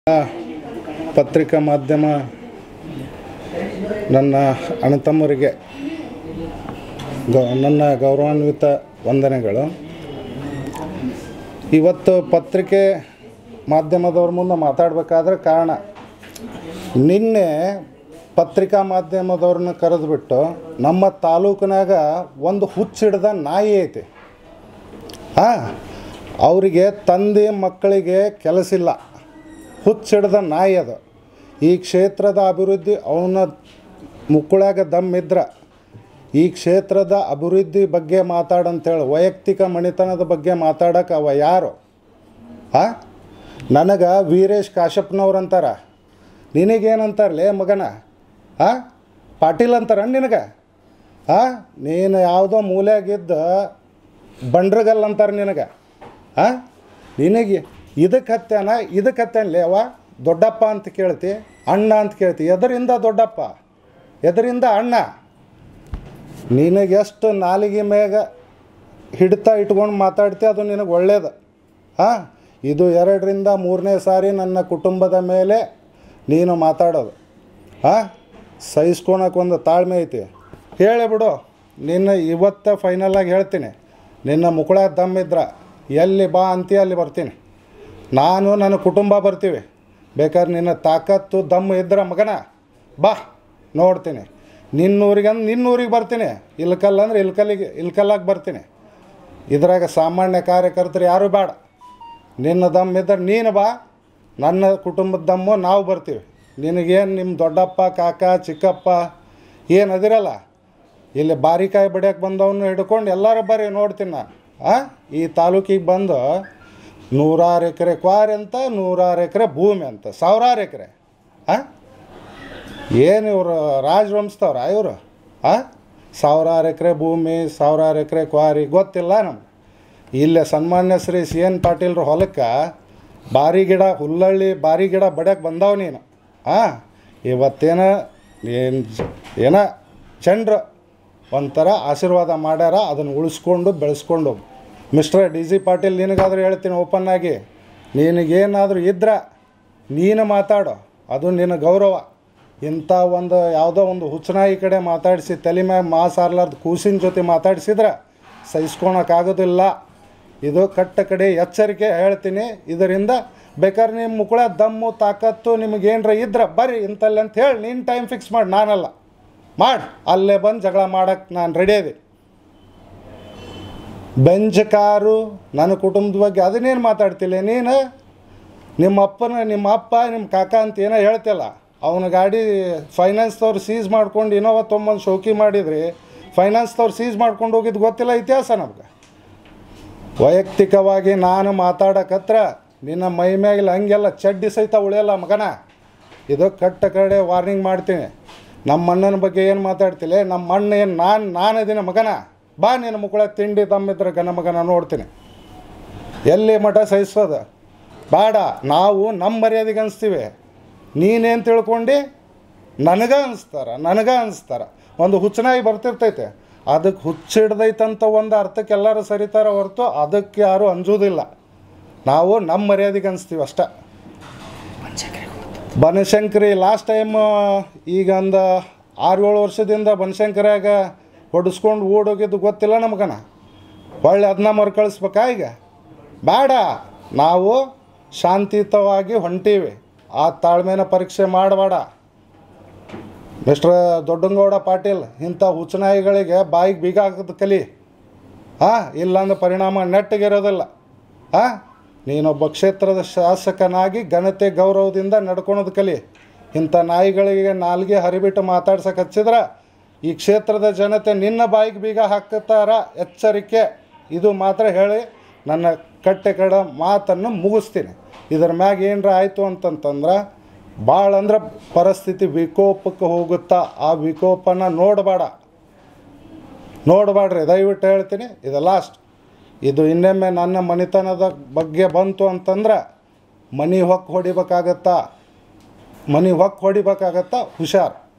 ಪತ್ರಿಕಾ ಮಾಧ್ಯಮ ನನ್ನ ಅಣ್ಣತಮ್ಮರಿಗೆ ನನ್ನ ಗೌರವಾನ್ವಿತ ವಂದನೆಗಳು. ಇವತ್ತು ಪತ್ರಿಕೆ ಮಾಧ್ಯಮದವ್ರ ಮುಂದೆ ಮಾತಾಡಬೇಕಾದ್ರೆ ಕಾರಣ, ನಿನ್ನೆ ಪತ್ರಿಕಾ ಮಾಧ್ಯಮದವ್ರನ್ನ ಕರೆದುಬಿಟ್ಟು ನಮ್ಮ ತಾಲೂಕಿನಾಗ ಒಂದು ಹುಚ್ಚಿಡ್ದ ನಾಯಿ ಐತಿ. ಅವರಿಗೆ ತಂದೆ ಮಕ್ಕಳಿಗೆ ಕೆಲಸಿಲ್ಲ, ಹುಚ್ಚಿಡ್ದ ನಾಯಿ ಅದು. ಈ ಕ್ಷೇತ್ರದ ಅಭಿವೃದ್ಧಿ ಅವನ ಮುಕ್ಕುಳಾಗ ದಮ್ಮಿದ್ರೆ ಈ ಕ್ಷೇತ್ರದ ಅಭಿವೃದ್ಧಿ ಬಗ್ಗೆ ಮಾತಾಡಂತೇಳಿ ವೈಯಕ್ತಿಕ ಮಣಿತನದ ಬಗ್ಗೆ ಮಾತಾಡೋಕೆ ಅವ ಯಾರು? ನನಗೆ ವೀರೇಶ್ ಕಾಶಪ್ಪನವ್ರು ಅಂತಾರ, ನಿನಗೇನಂತಾರಲೇ ಮಗನ? ಪಾಟೀಲ್ ಅಂತಾರ ನಿನಗೆ? ನೀನು ಯಾವುದೋ ಮೂಲೆಯಾಗಿದ್ದ ಬಂಡ್ರಗಲ್ ಅಂತಾರೆ ನಿನಗೆ. ನಿನಗೆ ಇದಕ್ಕೆ ಹತ್ತೇನಲೇ ಅವ ದೊಡ್ಡಪ್ಪ ಅಂತ ಕೇಳ್ತಿ, ಅಣ್ಣ ಅಂತ ಕೇಳ್ತಿ. ಎದರಿಂದ ದೊಡ್ಡಪ್ಪ, ಎದರಿಂದ ಅಣ್ಣ? ನಿನಗೆಷ್ಟು ನಾಲಿಗೆ ಮೇಗ ಹಿಡ್ತಾ ಇಟ್ಕೊಂಡು ಮಾತಾಡ್ತಿ ಅದು ನಿನಗೆ ಒಳ್ಳೇದು. ಇದು 2ರಿಂದ 3ನೇ ಸಾರಿ ನನ್ನ ಕುಟುಂಬದ ಮೇಲೆ ನೀನು ಮಾತಾಡೋದು. ಸಹಿಸ್ಕೊಳಕ್ಕೊಂದು ತಾಳ್ಮೆ ಐತಿ. ಹೇಳಿ ಬಿಡು, ನಿನ್ನ ಇವತ್ತು ಫೈನಲಾಗಿ ಹೇಳ್ತೀನಿ. ನಿನ್ನ ಮುಕ್ಕುಳ ದಮ್ಮಿದ್ರೆ ಎಲ್ಲಿ ಬಾ ಅಂತೀಯ ಅಲ್ಲಿ ಬರ್ತೀನಿ. ನಾನು ನನ್ನ ಕುಟುಂಬ ಬರ್ತೀವಿ. ಬೇಕಾದ್ರೆ ನಿನ್ನ ತಾಕತ್ತು ದಮ್ಮು ಇದ್ರೆ ಮಗನ ಬಾ, ನೋಡ್ತೀನಿ. ನಿನ್ನೂರಿಗೆ ಬರ್ತೀನಿ. ಇಲ್ಕಲ್ಲ ಅಂದ್ರೆ ಇಲ್ಕಲ್ಲಾಗಿ ಬರ್ತೀನಿ. ಇದ್ರಾಗ ಸಾಮಾನ್ಯ ಕಾರ್ಯಕರ್ತರು ಯಾರೂ ಬೇಡ. ನಿನ್ನ ದಮ್ಮಿದ್ರೆ ನೀನು ಬಾ, ನನ್ನ ಕುಟುಂಬದ ದಮ್ಮು ನಾವು ಬರ್ತೀವಿ. ನಿನಗೇನು ನಿಮ್ಮ ದೊಡ್ಡಪ್ಪ ಕಾಕ ಚಿಕ್ಕಪ್ಪ ಏನು ಅದಿರಲ್ಲ, ಇಲ್ಲಿ ಬಾರಿಕಾಯಿ ಬಡಿಯೋಕೆ ಬಂದವನು ಹಿಡ್ಕೊಂಡು ಎಲ್ಲರೂ ಬರ್ರಿ ನೋಡ್ತೀನಿ ನಾನು. ಈ ತಾಲೂಕಿಗೆ ಬಂದು 100 ಎಕರೆ ಕ್ವಾರಿ ಅಂತ, 100 ಎಕರೆ ಭೂಮಿ ಅಂತ, 1000 ಎಕರೆ. ಏನು ಇವರು ರಾಜವಂಶದವ್ರ ಇವರು? 1000 ಎಕರೆ ಭೂಮಿ, 1000 ಎಕರೆ ಕ್ವಾರಿ ಗೊತ್ತಿಲ್ಲ ನಮ್ಗೆ. ಇಲ್ಲೇ ಸನ್ಮಾನ್ಯ ಶ್ರೀ ಸಿ ಎನ್ ಪಾಟೀಲ್ರ ಹೊಲಕ್ಕೆ ಬಾರಿ ಗಿಡ, ಹುಲ್ಲಳ್ಳಿ ಬಾರಿ ಗಿಡ ಬಡಿಯೋಕೆ ಬಂದವ ನೀನು. ಏನ ಚಂದ್ರ ಒಂಥರ ಆಶೀರ್ವಾದ ಮಾಡ್ಯಾರ, ಅದನ್ನು ಉಳಿಸ್ಕೊಂಡು ಬೆಳೆಸ್ಕೊಂಡು. ಮಿಸ್ಟರ್ ಡಿ ಜಿ ಪಾಟೀಲ್, ನಿನಗಾದರೂ ಹೇಳ್ತೀನಿ ಓಪನ್ನಾಗಿ, ನಿನಗೇನಾದರೂ ಇದ್ರೆ ನೀನು ಮಾತಾಡೋ, ಅದು ನಿನ್ನ ಗೌರವ. ಇಂಥ ಒಂದು ಯಾವುದೋ ಒಂದು ಹುಚ್ಚನಾಯಿ ಕಡೆ ಮಾತಾಡಿಸಿ ತಲೆ ಮ್ಯಾಗ ಮಾಸಾರ್ಲಾರ್ದು ಕೂಸಿನ ಜೊತೆ ಮಾತಾಡಿಸಿದ್ರೆ ಸಹಿಸ್ಕೊಳಕ್ಕಾಗೋದಿಲ್ಲ. ಇದು ಕಟ್ಟ ಕಡೆ ಎಚ್ಚರಿಕೆ ಹೇಳ್ತೀನಿ. ಇದರಿಂದ ಬೇಕಾದ್ರೆ ನಿಮ್ಮ ಮುಕ್ಕುಳ ದಮ್ಮು ತಾಕತ್ತು ನಿಮಗೇನರ ಇದ್ರೆ ಬರ್ರಿ ಇಂಥಲ್ಲಿ ಅಂತ ಹೇಳಿ ನೀನು ಟೈಮ್ ಫಿಕ್ಸ್ ಮಾಡಿ, ನಾನಲ್ಲ ಮಾಡಿ ಅಲ್ಲೇ ಬಂದು ಜಗಳ ಮಾಡೋಕ್ಕೆ ನಾನು ರೆಡಿ ಇದೆ. ಬೆಂಚ್ ಕಾರು ನನ್ನ ಕುಟುಂಬದ ಬಗ್ಗೆ ಅದನ್ನೇನು ಮಾತಾಡ್ತಿಲ್ಲ ನೀನು? ನಿಮ್ಮ ಅಪ್ಪ ನಿಮ್ಮ ಕಾಕ ಅಂತ ಏನೋ ಹೇಳ್ತಿಲ್ಲ. ಅವನ ಗಾಡಿ ಫೈನಾನ್ಸ್ದವ್ರು ಸೀಸ್ ಮಾಡ್ಕೊಂಡು ಇನ್ನೋವಾ ತೊಗೊಂಬಂದು ಶೋಕಿ ಮಾಡಿದ್ರಿ, ಫೈನಾನ್ಸ್ದವ್ರು ಸೀಸ್ ಮಾಡ್ಕೊಂಡು ಹೋಗಿದ್ದು ಗೊತ್ತಿಲ್ಲ ಇತಿಹಾಸ ನಮ್ಗೆ. ವೈಯಕ್ತಿಕವಾಗಿ ನಾನು ಮಾತಾಡೋಕತ್ರ ನಿನ್ನ ಮೈ ಮ್ಯಾಗಿಲ್ಲ ಹಂಗೆಲ್ಲ ಚಡ್ಡಿ ಸಹಿತ ಉಳಿಯಲ್ಲ ಮಗನ. ಇದು ಕಟ್ಟ ಕಡೆ ವಾರ್ನಿಂಗ್ ಮಾಡ್ತೀನಿ. ನಮ್ಮ ಅಣ್ಣನ ಬಗ್ಗೆ ಏನು ಮಾತಾಡ್ತಿಲ್ಲ? ನಮ್ಮ ಅಣ್ಣ ಏನು ನಾನದಿನ ಮಗನ? ಬಾ, ನಿನ್ನ ಮುಕ್ಕಳ ತಿಂಡಿ ತಮ್ಮಿದ್ರೆ ಗನ ಮಗನ ನೋಡ್ತೀನಿ. ಎಲ್ಲಿ ಮಠ ಸಹಿಸೋದು ಬೇಡ. ನಾವು ನಮ್ಮ ಮರ್ಯಾದೆಗೆ ಅನಿಸ್ತೀವಿ. ನೀನೇನು ತಿಳ್ಕೊಂಡು ನನಗೆ ಅನಿಸ್ತಾರ. ಒಂದು ಹುಚ್ಚನಾಗಿ ಬರ್ತಿರ್ತೈತೆ, ಅದಕ್ಕೆ ಹುಚ್ಚಿಡ್ದೈತಂತ ಒಂದು ಅರ್ಥಕ್ಕೆ ಎಲ್ಲರೂ ಸರಿತಾರ ಹೊರತು ಅದಕ್ಕೆ ಯಾರೂ ಅಂಜೋದಿಲ್ಲ. ನಾವು ನಮ್ಮ ಮರ್ಯಾದೆಗೆ ಅನಿಸ್ತೀವಿ ಅಷ್ಟೆ. ಬನಶಂಕರಿ ಲಾಸ್ಟ್ ಟೈಮ್ ಈಗ ಒಂದು 6-7 ವರ್ಷದಿಂದ ಬನಶಂಕರಿಯಾಗ ಹೊಡಿಸ್ಕೊಂಡು ಓಡೋಗಿದ್ದು ಗೊತ್ತಿಲ್ಲ ನಮಗನ. ಒಳ್ಳೆ ಅದನ್ನ ಮರುಕಳಿಸ್ಬೇಕಾ ಈಗ? ಬೇಡ, ನಾವು ಶಾಂತಿಯುತವಾಗಿ ಹೊಂಟೀವಿ. ಆ ತಾಳ್ಮೆನ ಪರೀಕ್ಷೆ ಮಾಡಬೇಡ. ಮಿಸ್ಟರ್ ದೊಡ್ಡಂಗೌಡ ಪಾಟೀಲ್, ಇಂಥ ಹುಚ್ಚನಾಯಿಗಳಿಗೆ ಬಾಯಿಗೆ ಬೀಗ ಹಾಕೋದು ಕಲಿ. ಇಲ್ಲಾಂದ್ರೆ ಪರಿಣಾಮ ನೆಟ್ಟಗಿರೋದಿಲ್ಲ. ನೀನೊಬ್ಬ ಕ್ಷೇತ್ರದ ಶಾಸಕನಾಗಿ ಘನತೆ ಗೌರವದಿಂದ ನಡ್ಕೊಳೋದು ಕಲಿ. ಇಂಥ ನಾಯಿಗಳಿಗೆ ನಾಲ್ಗೆ ಹರಿಬಿಟ್ಟು ಮಾತಾಡ್ಸಕ್ಕೆ ಹಚ್ಚಿದ್ರೆ ಈ ಕ್ಷೇತ್ರದ ಜನತೆ ನಿನ್ನ ಬಾಯಿಗೆ ಬೀಗ ಹಾಕುತ್ತಾರ, ಎಚ್ಚರಿಕೆ. ಇದು ಮಾತ್ರ ಹೇಳಿ ನನ್ನ ಕಟ್ಟೆ ಕಡ ಮಾತನ್ನು ಮುಗಿಸ್ತೀನಿ. ಇದ್ರ ಮ್ಯಾಗ ಏನರ ಆಯಿತು ಅಂತಂತಂದ್ರೆ ಭಾಳ ಅಂದ್ರೆ ಪರಿಸ್ಥಿತಿ ವಿಕೋಪಕ್ಕೆ ಹೋಗುತ್ತಾ. ಆ ವಿಕೋಪನ ನೋಡಬೇಡ್ರಿ, ದಯವಿಟ್ಟು ಹೇಳ್ತೀನಿ. ಇದು ಲಾಸ್ಟ್. ಇದು ಇನ್ನೊಮ್ಮೆ ನನ್ನ ಮನೆತನದ ಬಗ್ಗೆ ಬಂತು ಅಂತಂದ್ರೆ ಮನೆ ಹೊಕ್ಕ ಹೊಡಿಬೇಕಾಗತ್ತಾ, ಹುಷಾರು.